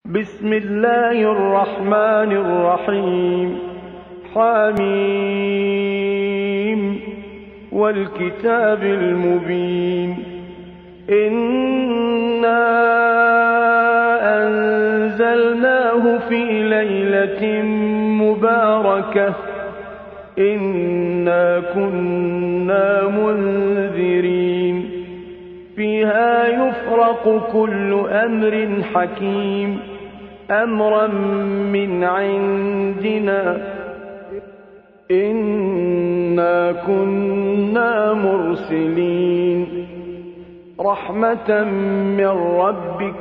بسم الله الرحمن الرحيم. حميم والكتاب المبين. إنا أنزلناه في ليلة مباركة إنا كنا منذرين فيها يفرق كل أمر حكيم أمرا من عندنا إنا كنا مرسلين رحمة من ربك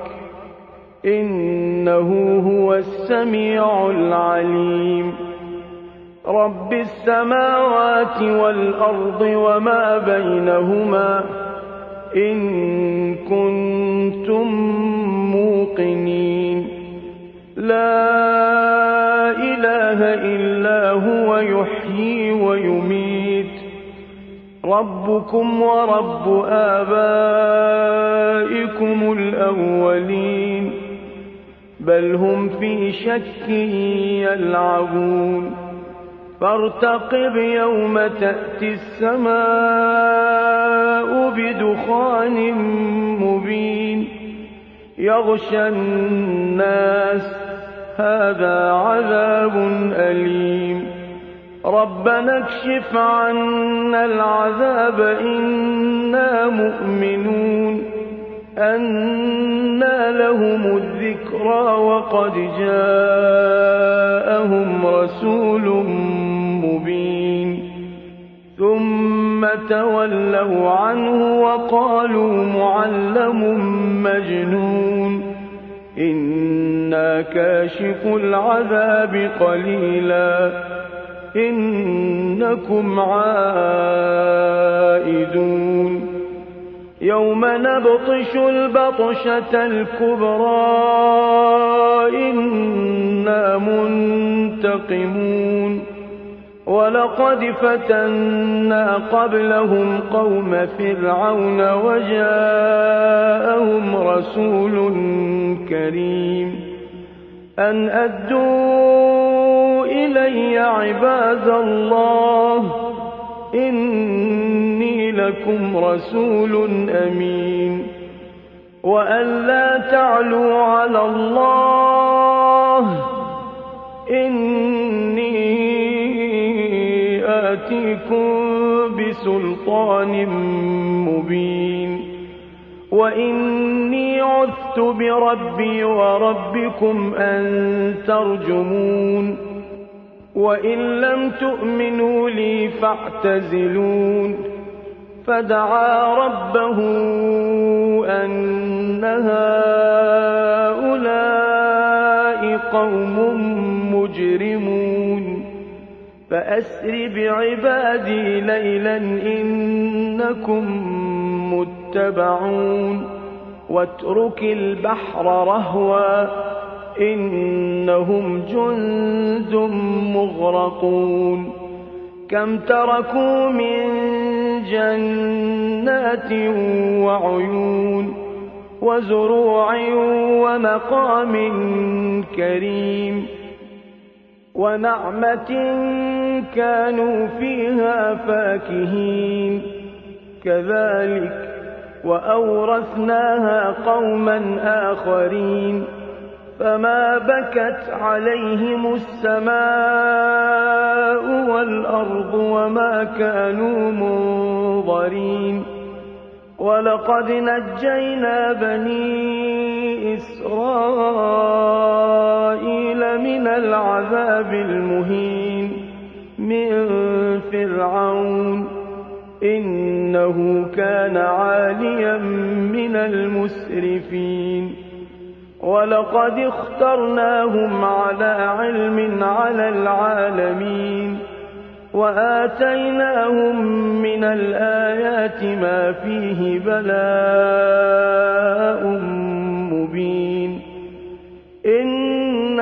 إنه هو السميع العليم. رب السماوات والأرض وما بينهما إن كنتم موقنين. لا إله إلا هو يحيي ويميت ربكم ورب آبائكم الأولين بل هم في شك يلعبون. فارتقب يوم تأتي السماء بدخان مبين يغشى الناس هذا عذاب أليم. ربنا اكشف عنا العذاب إنا مؤمنون. أنى لهم الذكرى وقد جاءهم رسول مبين ثم تولوا عنه وقالوا معلم مجنون. إنا كاشف العذاب قليلا إنكم عائدون. يوم نبطش البطشة الكبرى إنا منتقمون. ولقد فتنا قبلهم قوم فرعون وجاءهم رسول كريم أن أدوا إلي عباد الله إني لكم رسول أمين وأن لا تعلوا على الله إني آتيكم بسلطان مبين. وإني عذت بربي وربكم أن ترجمون. وإن لم تؤمنوا لي فاعتزلون. فدعا ربه أن هؤلاء قوم مجرمون فأسر بعبادي ليلا إنكم متبعون. واترك البحر رهوا إنهم جند مغرقون. كم تركوا من جنات وعيون وزروع ومقام كريم ونعمة كانوا فيها فاكهين. كذلك وأورثناها قوما آخرين فما بكت عليهم السماء والأرض وما كانوا منظرين. ولقد نجينا بني إسرائيل من العذاب المهين من فرعون إنه كان عاليا من المسرفين. ولقد اخترناهم على علم على العالمين وآتيناهم من الآيات ما فيه بلاء مبين. إن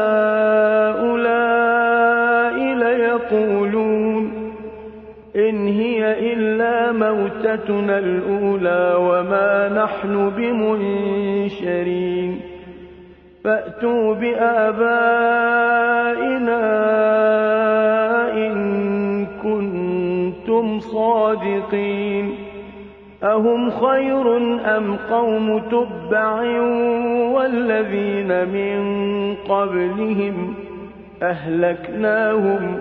هؤلاء ليقولون إن هي إلا موتتنا الأولى وما نحن بمنشرين فأتوا بآبائنا إن كنتم صادقين أهم خير أم قوم تبع والذين من قبلهم أهلكناهم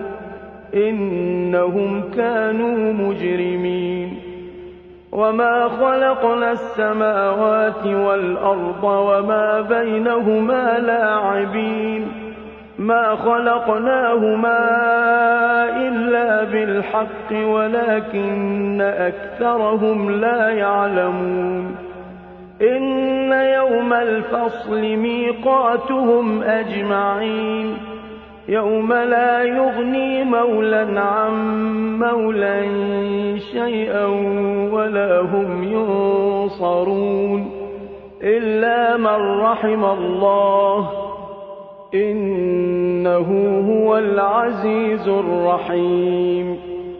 إنهم كانوا مجرمين وما خلقنا السماوات والأرض وما بينهما لاعبين ما خلقناهما إلا بالحق ولكن أكثرهم لا يعلمون إن يوم الفصل ميقاتهم أجمعين يوم لا يغني مولى عن مولى شيئا ولا هم ينصرون إلا من رحم الله إنه هو العزيز الرحيم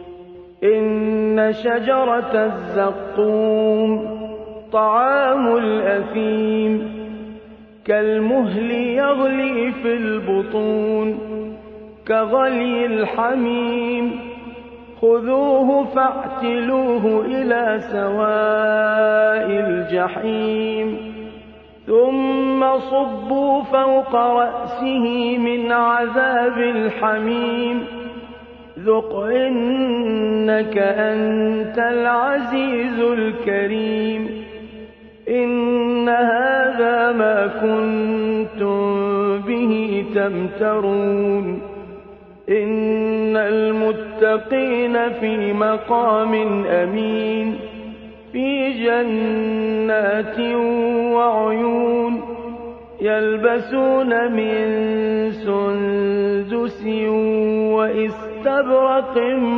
إن شجرة الزقوم طعام الأثيم كالمهل يغلي في البطون كغلي الحميم خذوه فاعتلوه إلى سواء الجحيم ثم صبوا فوق رأسه من عذاب الحميم ذق إنك أنت العزيز الكريم إن هذا ما كنتم به تمترون إن المتقين في مقام أمين في جنات وعيون يلبسون من سندس وإستبرق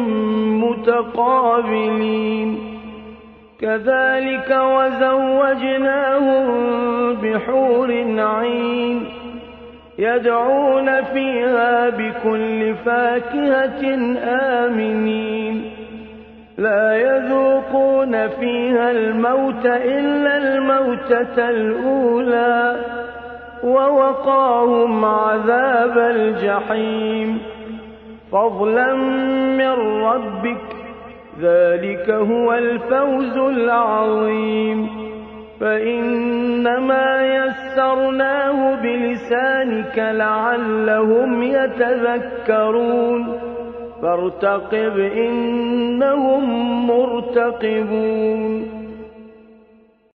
متقابلين كذلك وزوجناهم بحور عين يدعون فيها بكل فاكهة آمنين لا يذوقون فيها الموت إلا الموتة الأولى ووقاهم عذاب الجحيم فضلا من ربك ذلك هو الفوز العظيم فإنما يسرناه بلسانك لعلهم يتذكرون فارتقب إنهم مرتقبون